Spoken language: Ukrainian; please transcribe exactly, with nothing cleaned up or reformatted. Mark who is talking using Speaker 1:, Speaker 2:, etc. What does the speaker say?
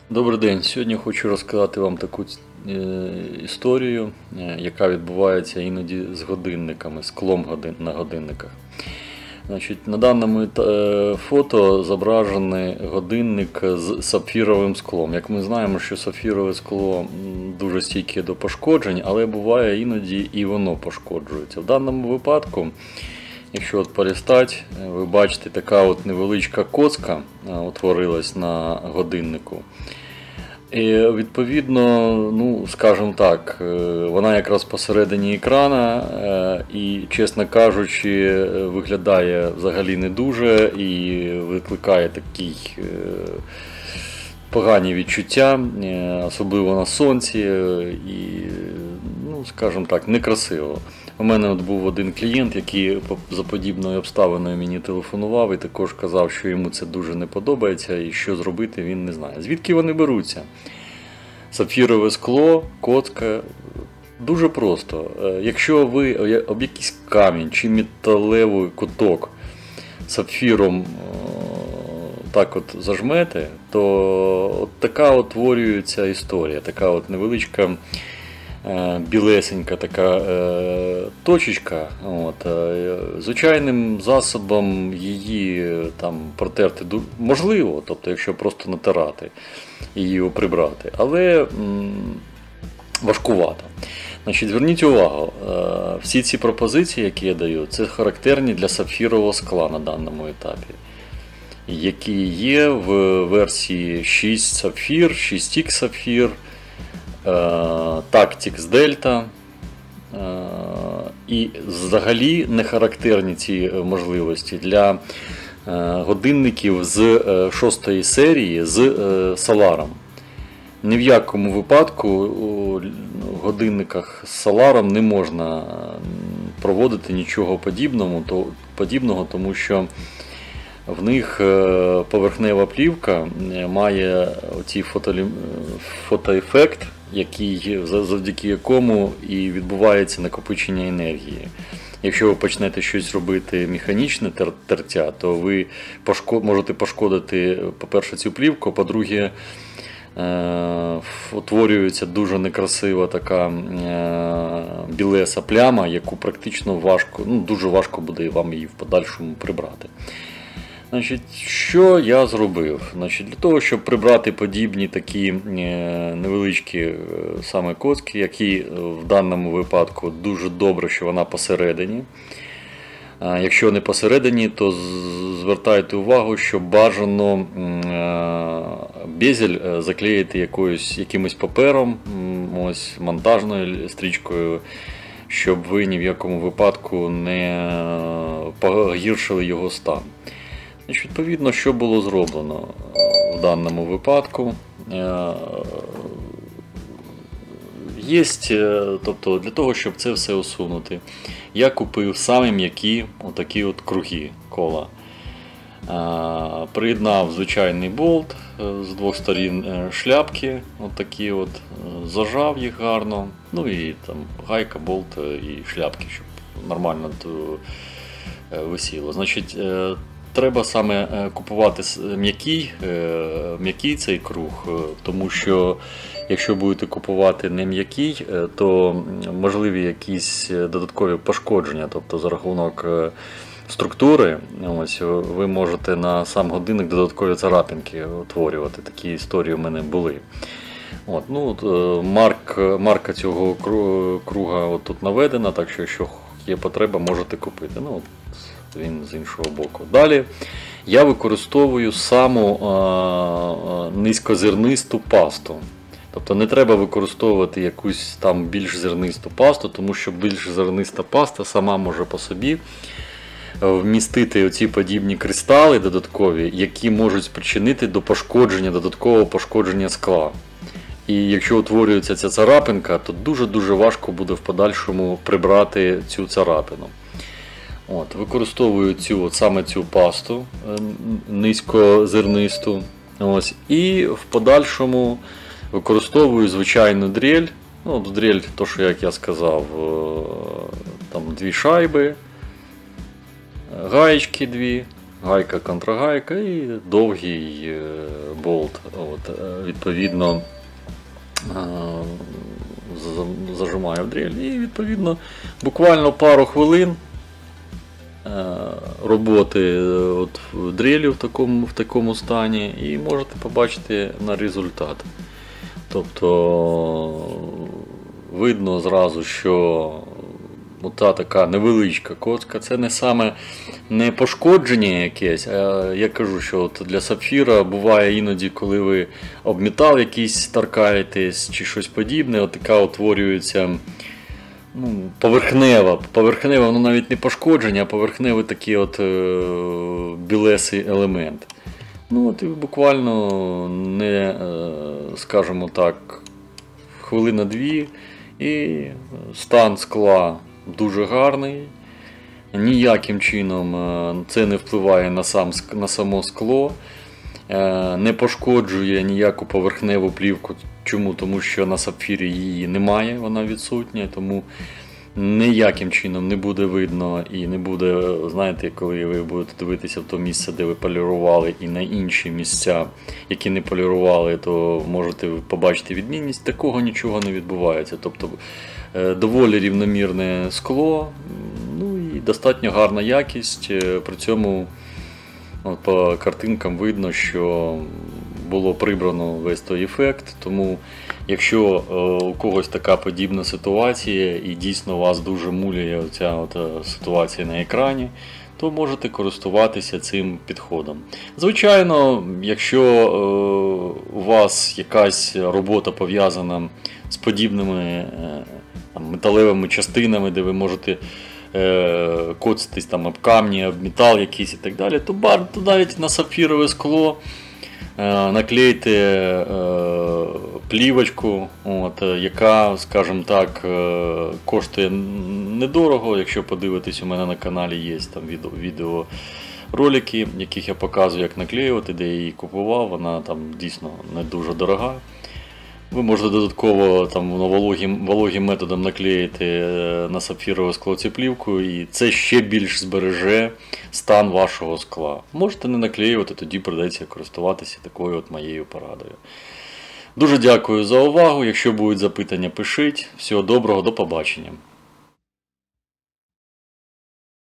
Speaker 1: Добрий день. Сьогодні хочу розказати вам таку е, історію, е, яка відбувається іноді з годинниками, склом годин, на годинниках. Значить, на даному е, фото зображений годинник з сапфіровим склом. Як ми знаємо, що сапфірове скло дуже стійке до пошкоджень, але буває іноді і воно пошкоджується. В даному випадку, якщо от полістати, ви бачите, така от невеличка коцка утворилась на годиннику. І відповідно, ну, скажімо так, вона якраз посередині екрана і, чесно кажучи, виглядає взагалі не дуже і викликає такі погані відчуття, особливо на сонці, і, ну, скажімо так, некрасиво. У мене от був один клієнт, який за подібною обставиною мені телефонував і також казав, що йому це дуже не подобається і що зробити він не знає. Звідки вони беруться? Сапфірове скло, коцка. Дуже просто. Якщо ви об якийсь камінь чи металевий куток сапфіром так от зажмете, то от така утворюється історія, така от невеличка білесенька така е, точечка. От, е, звичайним засобом її там протерти можливо, тобто якщо просто натирати і її прибрати, але м, важкувато. Значить, зверніть увагу, е, всі ці пропозиції, які я даю, це характерні для сапфірового скла на даному етапі, які є в версії шість сапфір, шість ікс сапфір, Tactix Delta, і взагалі не характерні ці можливості для годинників з шостої серії з соларом. Ні в якому випадку у годинниках з соларом не можна проводити нічого подібного, тому що в них поверхнева плівка має оцей фотоефект, який, завдяки якому і відбувається накопичення енергії. Якщо ви почнете щось робити механічне тертя, то ви можете пошкодити, по-перше, цю плівку, по-друге, утворюється дуже некрасива така білеса пляма, яку практично важко, ну, дуже важко буде вам її в подальшому прибрати. Значить, що я зробив? Значить, для того, щоб прибрати подібні такі невеличкі саме коцки, які в даному випадку дуже добре, що вона посередині. Якщо не посередині, то звертайте увагу, що бажано безель заклеїти якоюсь, якимось папером, ось монтажною стрічкою, щоб ви ні в якому випадку не погіршили його стан. Відповідно, що було зроблено в даному випадку. Є, тобто, для того, щоб це все усунути, я купив самі м'які отакі от круги кола. Приєднав звичайний болт з двох сторін шляпки, отакі от, зажав їх гарно, ну і там гайка, болт і шляпки, щоб нормально висіло. Значить, треба саме купувати м'який, м'який цей круг, тому що якщо будете купувати не м'який, то можливі якісь додаткові пошкодження, тобто за рахунок структури, ось, ви можете на сам годинник додаткові царапинки утворювати. Такі історії в мене були. От, ну, от, марк, марка цього круга от тут наведена, так що якщо є потреба, можете купити. Ну, от, він з іншого боку. Далі я використовую саму а, низькозернисту пасту. Тобто не треба використовувати якусь там більш зернисту пасту, тому що більш зерниста паста сама може по собі вмістити оці подібні кристали додаткові, які можуть спричинити до пошкодження, додаткового пошкодження скла. І якщо утворюється ця царапинка, то дуже-дуже важко буде в подальшому прибрати цю царапину. От, використовую цю, от, саме цю пасту низькозернисту. Ось, і в подальшому використовую звичайну дрель. Ну, дрель, то, що, як я сказав, там дві шайби, гаєчки дві, гайка, контрагайка і довгий болт. От, відповідно, зажимаю в дрель і відповідно буквально пару хвилин роботи от дрелі в такому, в такому стані і можете побачити на результат. Тобто видно зразу, що ота така невеличка коцка, це не саме не пошкодження якесь, а я кажу, що от для сапфіра буває іноді, коли ви об метал якийсь торкаєтесь чи щось подібне, от така утворюється ну, поверхнева, поверхнева, воно навіть не пошкодження, а поверхневий такий от е, білесий елемент. Ну от і буквально не, е, скажімо так, хвилина-дві і стан скла дуже гарний. Ніяким чином це не впливає на, сам, на само скло, не пошкоджує ніяку поверхневу плівку. Чому? Тому що на сапфірі її немає, вона відсутня, тому ніяким чином не буде видно і не буде, знаєте, коли ви будете дивитися в то місце, де ви полірували, і на інші місця, які не полірували, то можете побачити відмінність. Такого нічого не відбувається. Тобто доволі рівномірне скло, ну і достатньо гарна якість. При цьому от, по картинкам видно, що було прибрано весь той ефект. Тому якщо у когось така подібна ситуація і дійсно вас дуже муляє ця от ситуація на екрані, то можете користуватися цим підходом. Звичайно, якщо у вас якась робота пов'язана з подібними там, металевими частинами, де ви можете е, коцатись там, об камні, об метал якийсь і так далі, то, бар, то навіть на сапфірове скло е, наклейте е, плівочку, от, яка, скажімо так, е, коштує недорого. Якщо подивитись, у мене на каналі є там відео, відео ролики, яких я показую, як наклеювати, де я її купував, вона там дійсно не дуже дорога. Ви можете додатково там, вологим, вологим методом наклеїти на сапфірове скло цю плівку, і це ще більш збереже стан вашого скла. Можете не наклеювати, тоді придеться користуватися такою от моєю порадою. Дуже дякую за увагу. Якщо будуть запитання, пишіть. Всього доброго, до побачення.